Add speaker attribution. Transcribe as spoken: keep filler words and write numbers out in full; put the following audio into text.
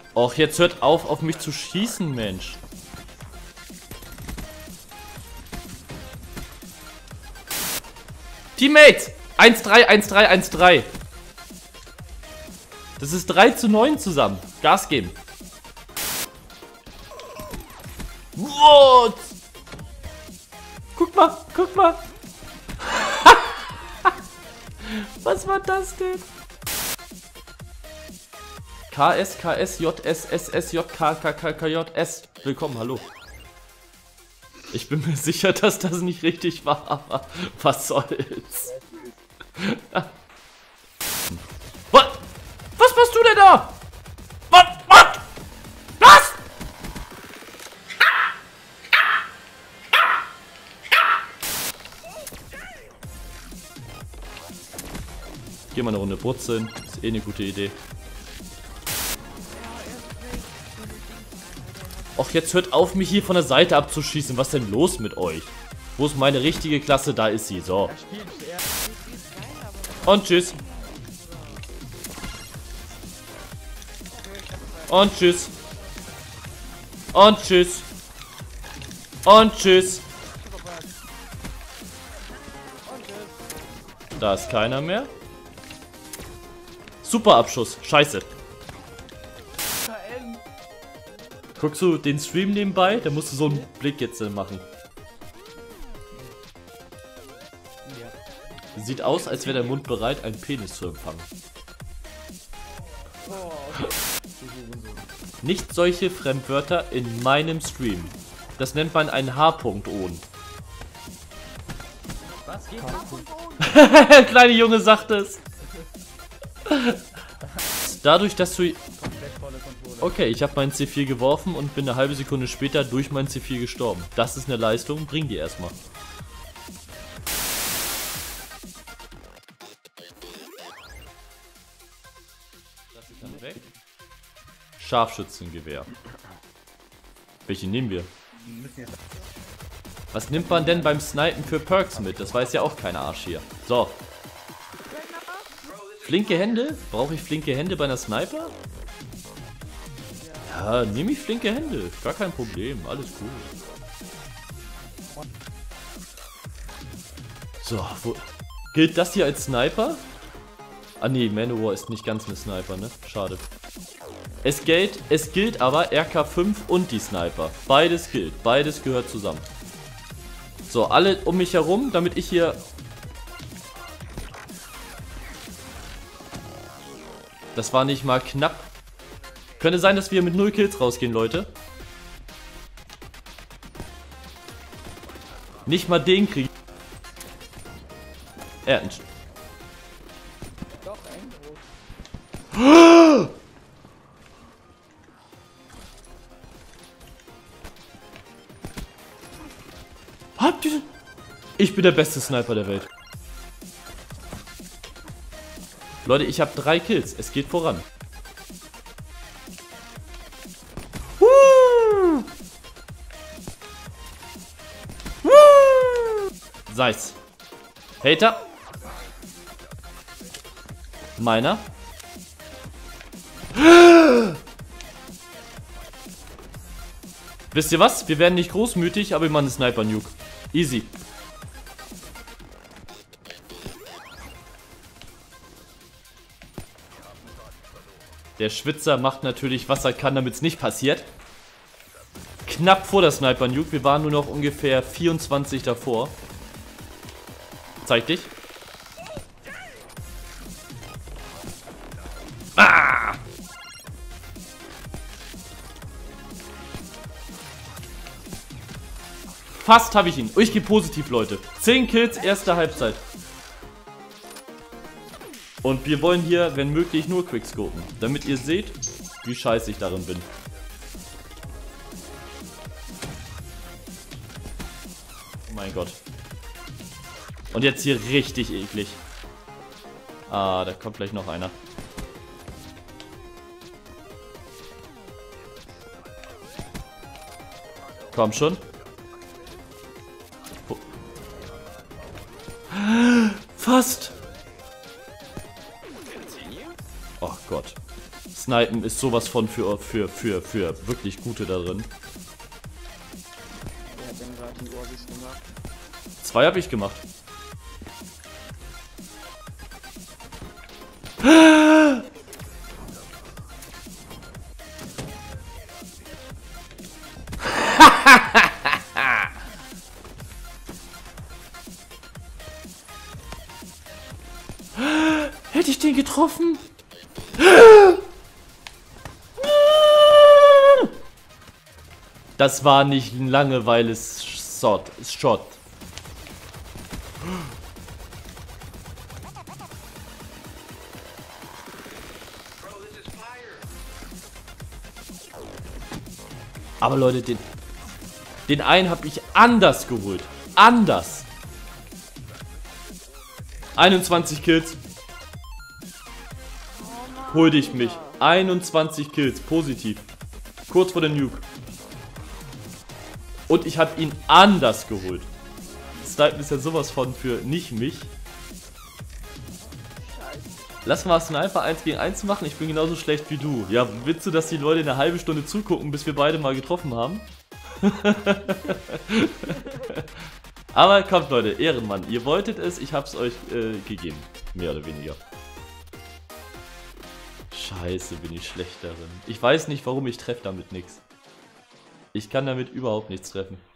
Speaker 1: Och, jetzt hört auf, auf mich zu schießen, Mensch. Teammates! eins drei, eins drei, eins drei. Das ist drei zu neun zusammen. Gas geben. What? Guck mal, guck mal. Was war das denn? K S, K S, J S, S S, J K, K K, K J S. Willkommen, hallo. Ich bin mir sicher, dass das nicht richtig war, aber was soll's. Was? Was machst du denn da? Was? Was? Was? Geh mal eine Runde brutzeln. Ist eh eine gute Idee. Och, jetzt hört auf, mich hier von der Seite abzuschießen. Was denn los mit euch? Wo ist meine richtige Klasse? Da ist sie. So. Und tschüss. Und tschüss. Und tschüss. Und tschüss. Da ist keiner mehr. Super Abschuss. Scheiße. Guckst du den Stream nebenbei? Da musst du so einen Blick jetzt machen. Sieht aus, als wäre der Mund bereit, einen Penis zu empfangen. Nicht solche Fremdwörter in meinem Stream. Das nennt man einen H-Punkt-Ohn. Was geht H-Punkt-Ohn? Kleine Junge sagt es. Dadurch, dass du... Okay, ich habe meinen C vier geworfen und bin eine halbe Sekunde später durch meinen C vier gestorben. Das ist eine Leistung, bring die erstmal. Das ist dann weg. Scharfschützengewehr. Welche nehmen wir? Was nimmt man denn beim Snipen für Perks mit? Das weiß ja auch kein Arsch hier. So. Flinke Hände? Brauche ich flinke Hände bei einer Sniper? Ja, nehme ich flinke Hände. Gar kein Problem. Alles cool. So, wo... Gilt das hier als Sniper? Ah nee, Manowar ist nicht ganz eine Sniper, ne? Schade. Es gilt, es gilt aber R K fünf und die Sniper. Beides gilt. Beides gehört zusammen. So, alle um mich herum, damit ich hier... Das war nicht mal knapp. Könnte sein, dass wir mit null Kills rausgehen, Leute. Nicht mal den kriegen. Er hat einen...
Speaker 2: Doch, ein
Speaker 1: Habt ihr... Ich bin der beste Sniper der Welt. Leute, ich habe drei Kills. Es geht voran. Woo! Woo! Sei's. Hater. Meiner. Wisst ihr was? Wir werden nicht großmütig, aber wir machen einen Sniper-Nuke. Easy. Der Schwitzer macht natürlich, was er kann, damit es nicht passiert. Knapp vor der Sniper-Nuke. Wir waren nur noch ungefähr vierundzwanzig davor. Zeig dich. Ah! Fast habe ich ihn. Ich gehe positiv, Leute. zehn Kills, erste Halbzeit. Und wir wollen hier, wenn möglich, nur Quickscopen. Damit ihr seht, wie scheiße ich darin bin. Oh mein Gott. Und jetzt hier richtig eklig. Ah, da kommt gleich noch einer. Komm schon. Oh. Fast. Oh Gott. Snipen ist sowas von für, für, für, für wirklich Gute da drin.
Speaker 2: Wer hat denn gerade die Orbis gemacht?
Speaker 1: Zwei habe ich gemacht. Hätte ich den getroffen? Das war nicht ein Langeweile-Shot. Shot. Aber Leute, den, den einen habe ich anders geholt. Anders. einundzwanzig Kills. Hol dich mich. einundzwanzig Kills. Positiv. Kurz vor der Nuke. Und ich habe ihn anders geholt. Snipen ist ja sowas von für nicht mich. Lass mal Sniper eins gegen eins machen, ich bin genauso schlecht wie du. Ja, willst du, dass die Leute eine halbe Stunde zugucken, bis wir beide mal getroffen haben? Aber kommt Leute, Ehrenmann, ihr wolltet es, ich hab's euch äh, gegeben. Mehr oder weniger. Scheiße, bin ich schlecht darin. Ich weiß nicht, warum ich treffe damit nichts. Ich kann damit überhaupt nichts treffen.